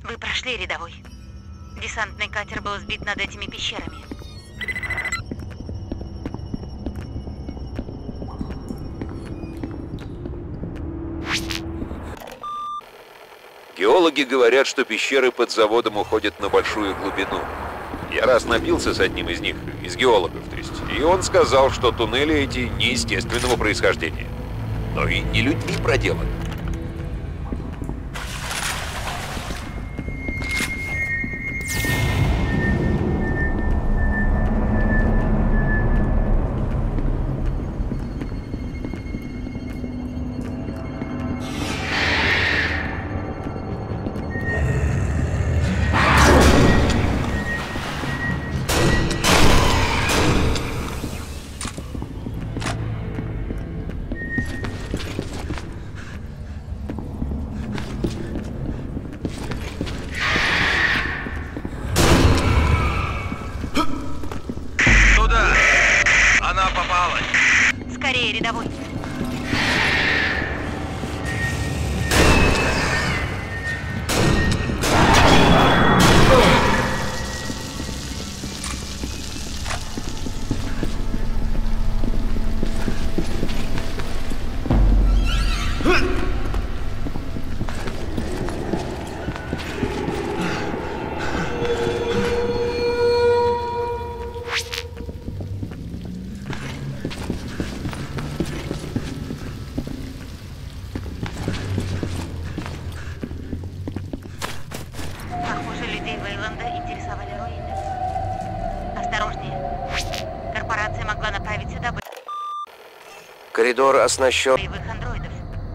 Вы прошли, рядовой. Десантный катер был сбит над этими пещерами. Геологи говорят, что пещеры под заводом уходят на большую глубину. Я раз напился с одним из них, из геологов, то есть, и он сказал, что туннели эти неестественного происхождения. Но и не людьми проделаны. Скорее, рядовой. Коридор оснащен... андроидов.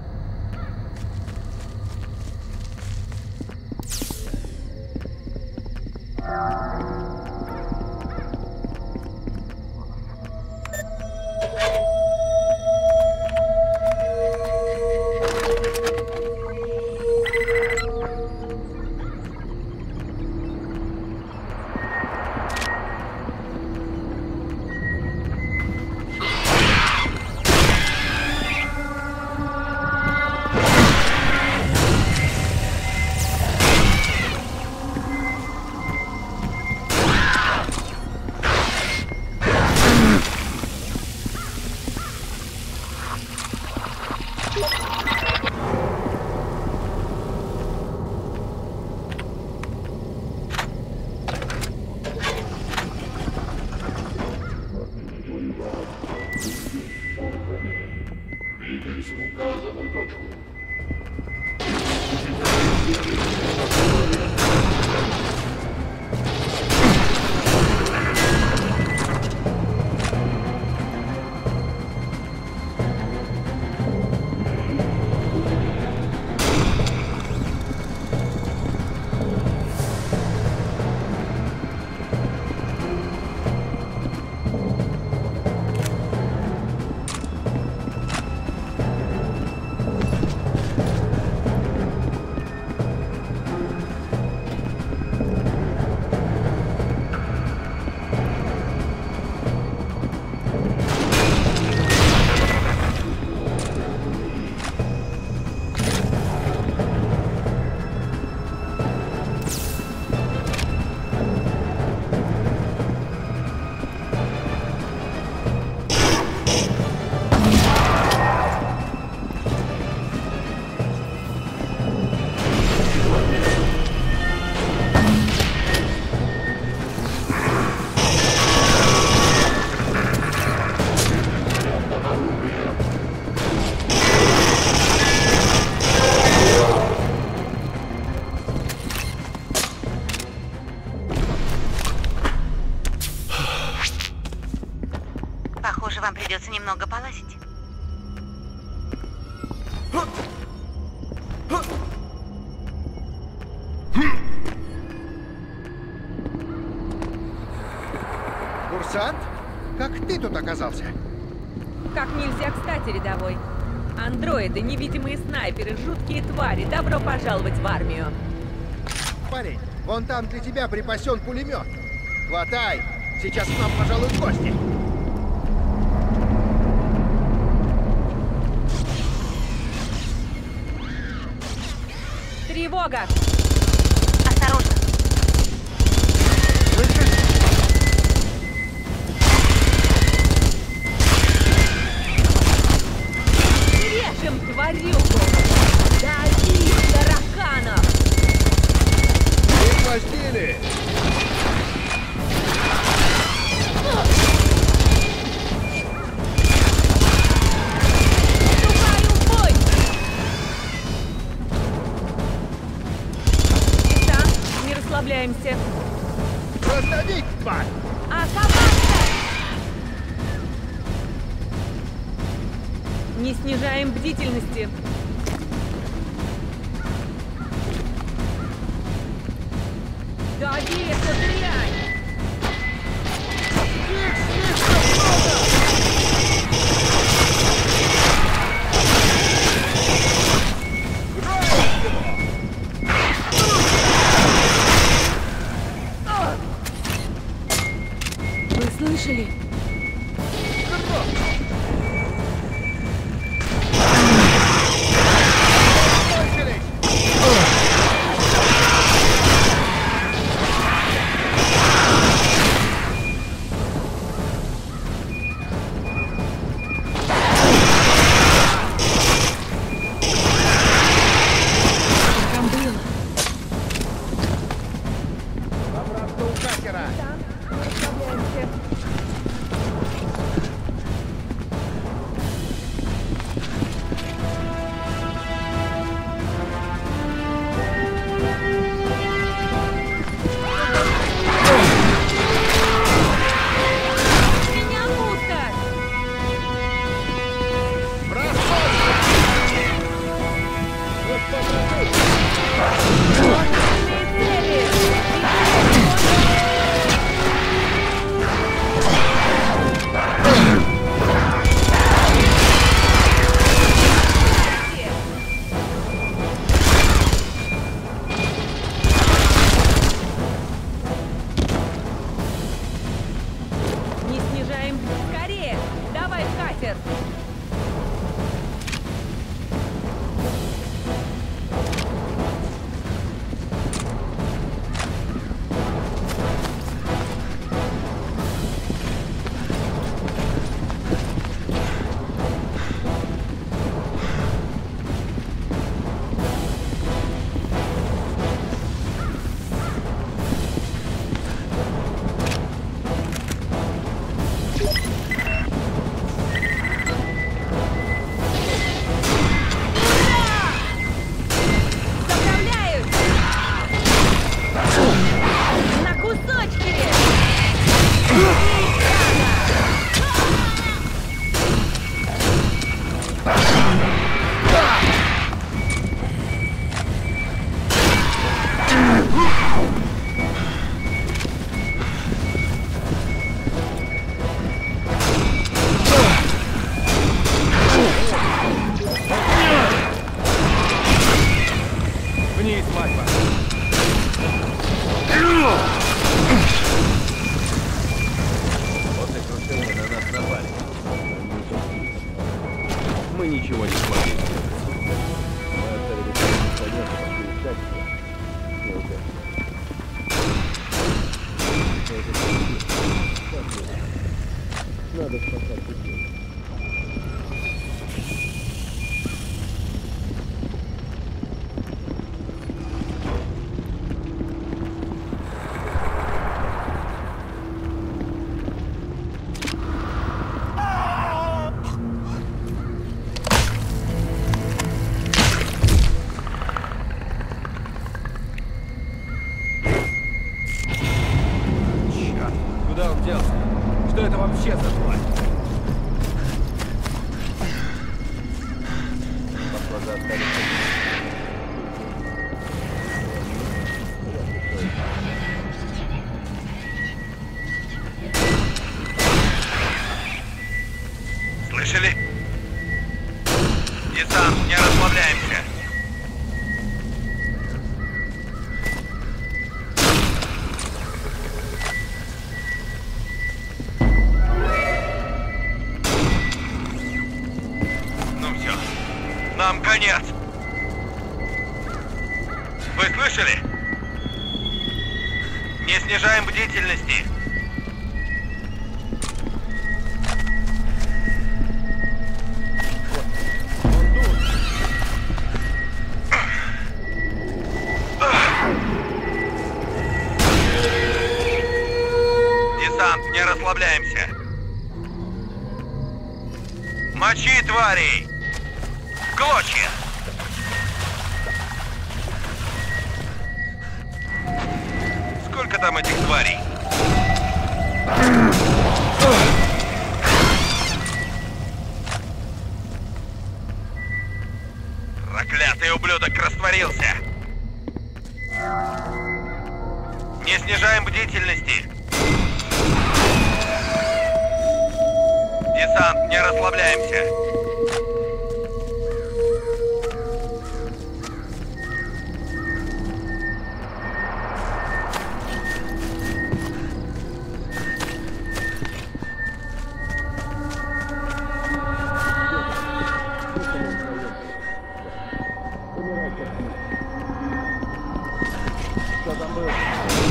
Похоже, вам придется немного полазить. Курсант? Как ты тут оказался? Как нельзя кстати, рядовой. Андроиды, невидимые снайперы, жуткие твари. Добро пожаловать в армию. Парень, вон там для тебя припасен пулемет. Хватай! Сейчас к нам пожалуют гости. Тревога! тварь! Оставайся! Не снижаем бдительности. Дави эту дрянь! Их слишком много! Вы слышали? Там было. Обратно у катера! Меня пустят! Не снижаем. Скорее! Давай в катер! Заправляюсь! На кусочки! Вниз, Магма! После крушения на нас напали. Мы ничего не смогли сделать. Мы оставили стоять, пошли искать его. Не удачно. Надо спасать детей. Черт, куда он делся? Что это вообще за тварь? Похоже, остались. Слышали? Десант, не расслабляемся. Ну все, нам конец. Вы слышали? Не снижаем бдительности. Десант, не расслабляемся. Мочи, тварей! В клочья! Сколько там этих тварей? Проклятый ублюдок растворился! Не снижаем бдительности! Десант, не расслабляемся! Что там было?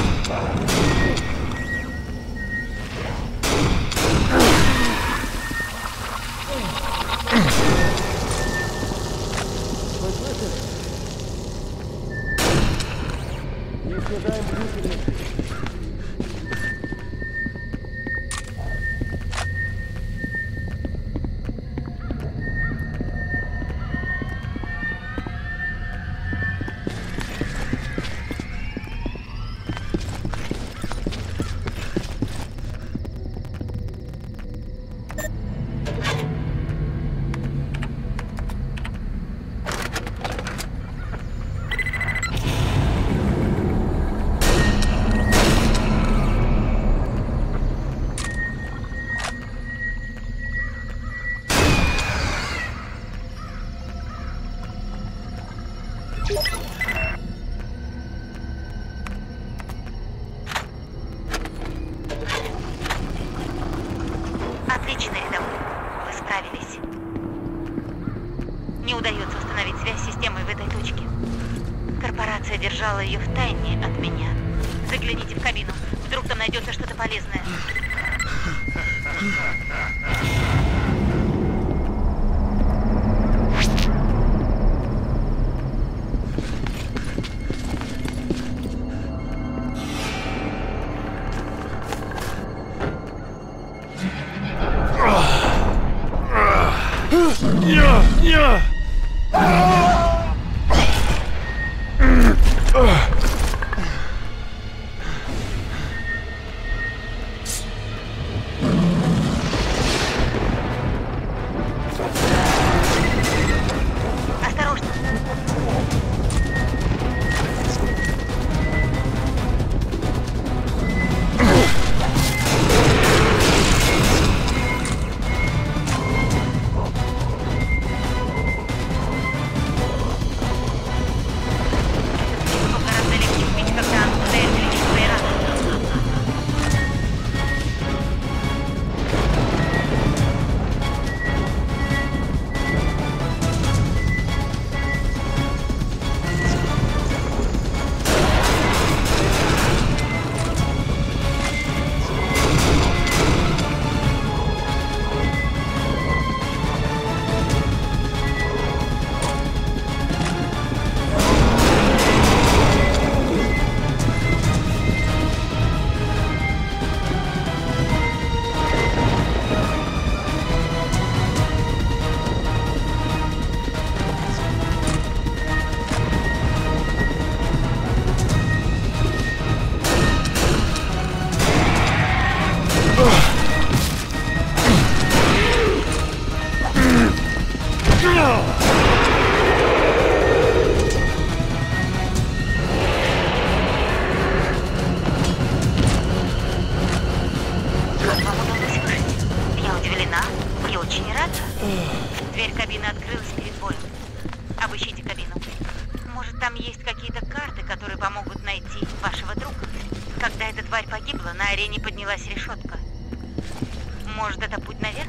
Вы слышали? Не снижаем бдительности. Отлично, рядовой. Вы справились. Не удается установить связь с системой в этой точке. Корпорация держала ее в тайне от меня. Загляните в кабину. Вдруг там найдется что-то полезное. Осторожно. Гораздо легче убить, когда он ударит или свои раны. Вам удалось выжить. Я удивлена и очень рада. Дверь кабины открылась перед боем. Обыщите кабину. Может, там есть какие-то карты, которые помогут найти вашего друга. Когда эта тварь погибла, на арене поднялась решетка. Может, это путь наверх?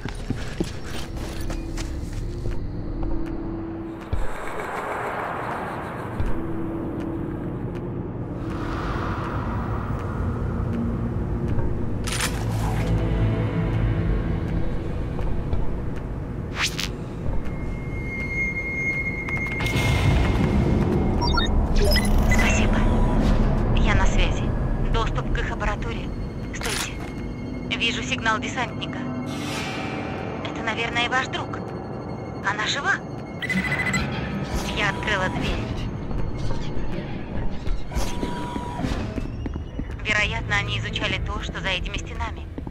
Спасибо. Я на связи. Доступ к их аппаратуре. Стойте. Вижу сигнал десантника. Это, наверное, ваш друг. Она жива? Я открыла дверь. Вероятно, они изучали то, что за этими стенами.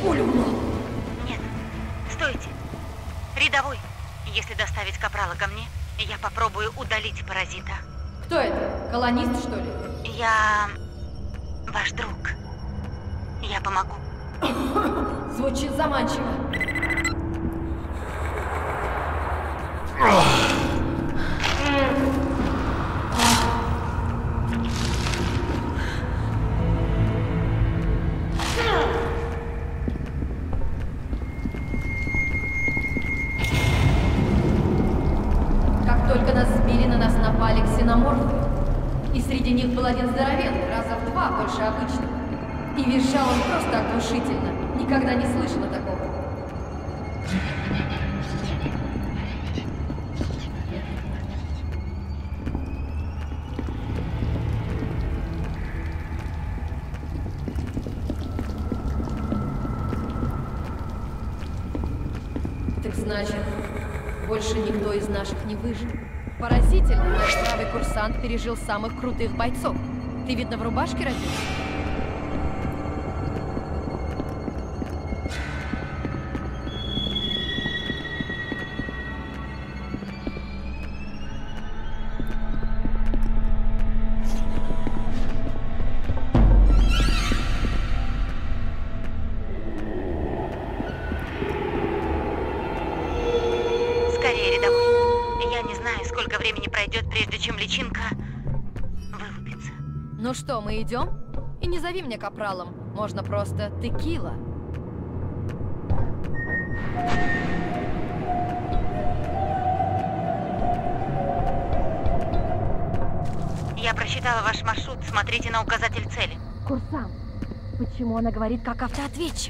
пулю в лоб. Нет, стойте. Рядовой, если доставить капрала ко мне, я попробую удалить паразита. Кто это? Колонист, что ли? Я... ваш друг. Я помогу. Звучит заманчиво. Как только нас сбили, на нас напали ксеноморфы. И среди них был один здоровенный, раза в 2 больше обычного. И визжал он просто оглушительно. Никогда не слышала такого. Так значит, больше никто из наших не выжил. Поразительно, наш правый курсант пережил самых крутых бойцов. Ты, видно, в рубашке родился? Скорее, рядовой. Я не знаю, сколько времени пройдет, прежде чем личинка вылупится. Ну что, мы идем? И не зови меня капралом. Можно просто текила. Я просчитала ваш маршрут. Смотрите на указатель цели. Курсант, почему она говорит как автоответчик?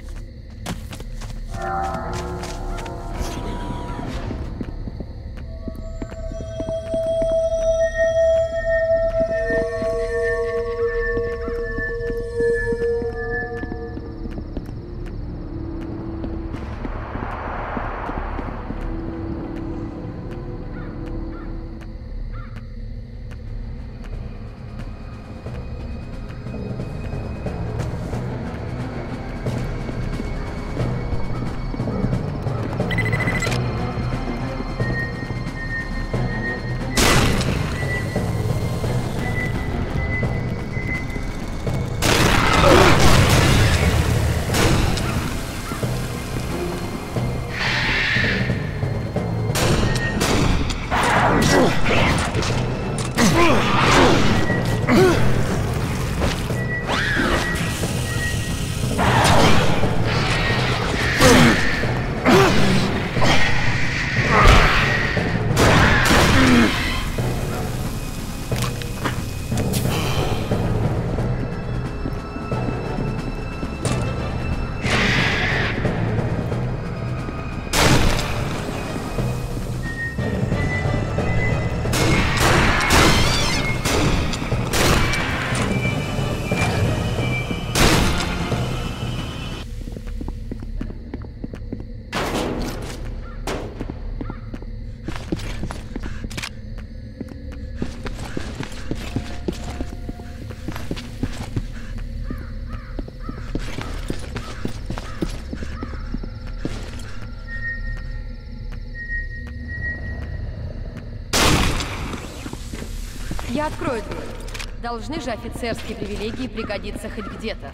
Я открою дверь. Должны же офицерские привилегии пригодиться хоть где-то.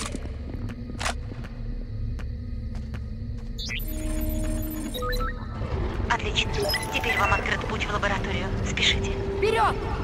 Отлично. Теперь вам открыт путь в лабораторию. Спешите. Вперед!